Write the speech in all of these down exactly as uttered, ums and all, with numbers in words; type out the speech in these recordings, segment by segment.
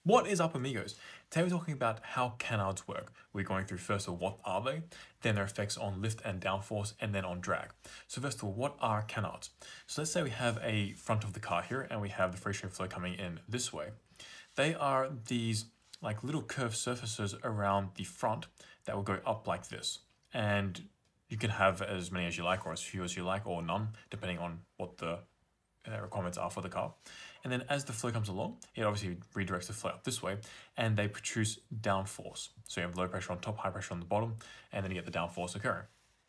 What is up, amigos? Today we're talking about how canards work. We're going through first of all, what are they, then their effects on lift and downforce, and then on drag. So first of all, what are canards? So let's say we have a front of the car here and we have the free stream flow coming in this way. They are these like little curved surfaces around the front that will go up like this. And you can have as many as you like or as few as you like or none, depending on what the Uh, requirements are for the car. And then as the flow comes along, it obviously redirects the flow up this way and they produce downforce. So you have low pressure on top, high pressure on the bottom, and then you get the downforce occurring.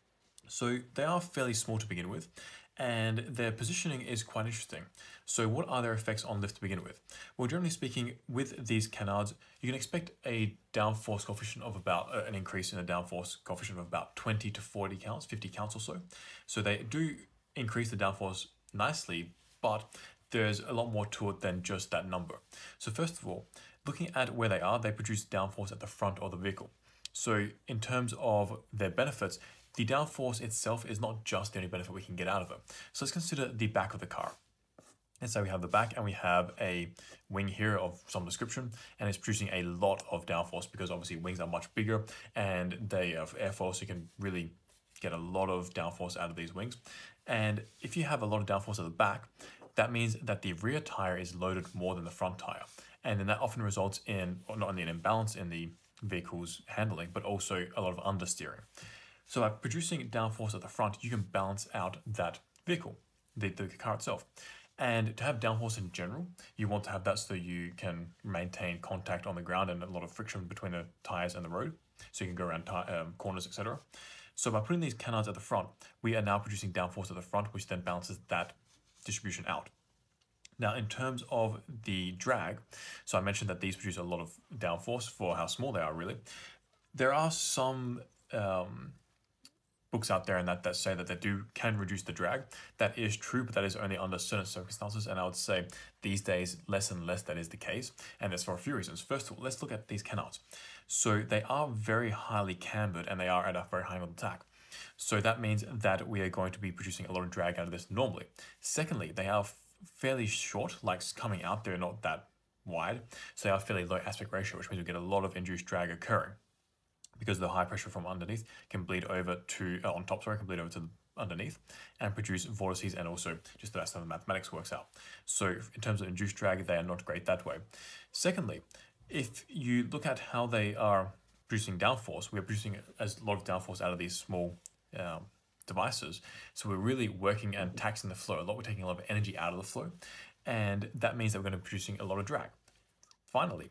So they are fairly small to begin with, and their positioning is quite interesting. So what are their effects on lift to begin with? Well, generally speaking, with these canards, you can expect a downforce coefficient of about, uh, an increase in the downforce coefficient of about twenty to forty counts, fifty counts or so. So they do increase the downforce nicely, but there's a lot more to it than just that number. So first of all, looking at where they are, they produce downforce at the front of the vehicle. So in terms of their benefits, the downforce itself is not just the only benefit we can get out of it. So let's consider the back of the car. And so we have the back and we have a wing here of some description, and it's producing a lot of downforce because obviously wings are much bigger and they have air force, so you can really get a lot of downforce out of these wings. And if you have a lot of downforce at the back, that means that the rear tire is loaded more than the front tire. And then that often results in not only an imbalance in the vehicle's handling, but also a lot of understeering. So by producing downforce at the front, you can balance out that vehicle, the, the car itself. And to have downforce in general, you want to have that so you can maintain contact on the ground and a lot of friction between the tires and the road. So you can go around um, corners, et cetera. So by putting these canards at the front, we are now producing downforce at the front, which then balances that distribution out. Now, in terms of the drag, so I mentioned that these produce a lot of downforce for how small they are, really. There are some um, books out there and that, that say that they do can reduce the drag. That is true, but that is only under certain circumstances. And I would say these days, less and less that is the case. And that's for a few reasons. First of all, let's look at these canards. So they are very highly cambered and they are at a very high angle of attack. So that means that we are going to be producing a lot of drag out of this normally. Secondly, they are fairly short, like coming out, they're not that wide. So they are fairly low aspect ratio, which means we get a lot of induced drag occurring because the high pressure from underneath can bleed over to, uh, on top, sorry, can bleed over to the underneath and produce vortices, and also just the rest of the mathematics works out. So in terms of induced drag, they are not great that way. Secondly, if you look at how they are producing downforce, we're producing a lot of downforce out of these small um, devices. So we're really working and taxing the flow a lot. We're taking a lot of energy out of the flow, and that means that we're going to be producing a lot of drag. Finally,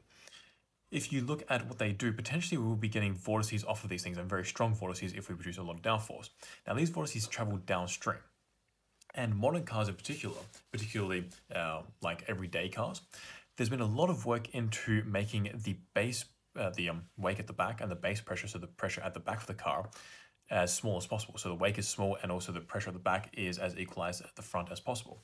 if you look at what they do, potentially we will be getting vortices off of these things, and very strong vortices if we produce a lot of downforce. Now, these vortices travel downstream. And modern cars in particular, particularly uh, like everyday cars, there's been a lot of work into making the base, uh, the um, wake at the back and the base pressure, so the pressure at the back of the car, as small as possible. So the wake is small and also the pressure at the back is as equalized at the front as possible.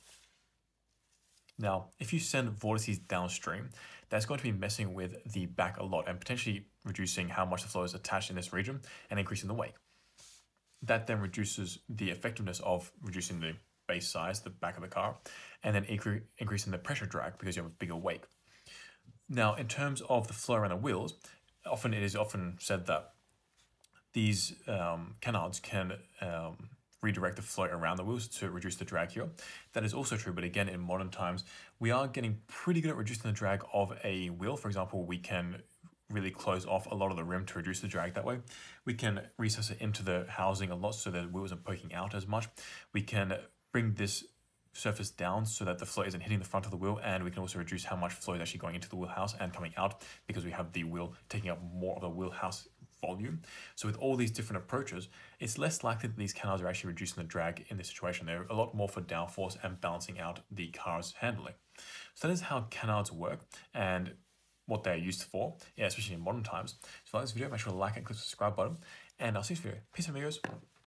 Now, if you send vortices downstream, that's going to be messing with the back a lot and potentially reducing how much the flow is attached in this region and increasing the wake. That then reduces the effectiveness of reducing the base size, the back of the car, and then incre increasing the pressure drag because you have a bigger wake. Now, in terms of the flow around the wheels, often it is often said that these um, canards can um, redirect the flow around the wheels to reduce the drag here. That is also true, but again, in modern times, we are getting pretty good at reducing the drag of a wheel. For example, we can really close off a lot of the rim to reduce the drag that way. We can recess it into the housing a lot so that the wheels aren't poking out as much. We can bring this surface down so that the flow isn't hitting the front of the wheel, and we can also reduce how much flow is actually going into the wheelhouse and coming out because we have the wheel taking up more of the wheelhouse volume. So with all these different approaches, it's less likely that these canards are actually reducing the drag in this situation. They're a lot more for downforce and balancing out the car's handling. So that is how canards work and what they're used for, yeah, especially in modern times. So if you like this video, make sure to like and click the subscribe button, and I'll see you in this video. Peace, amigos.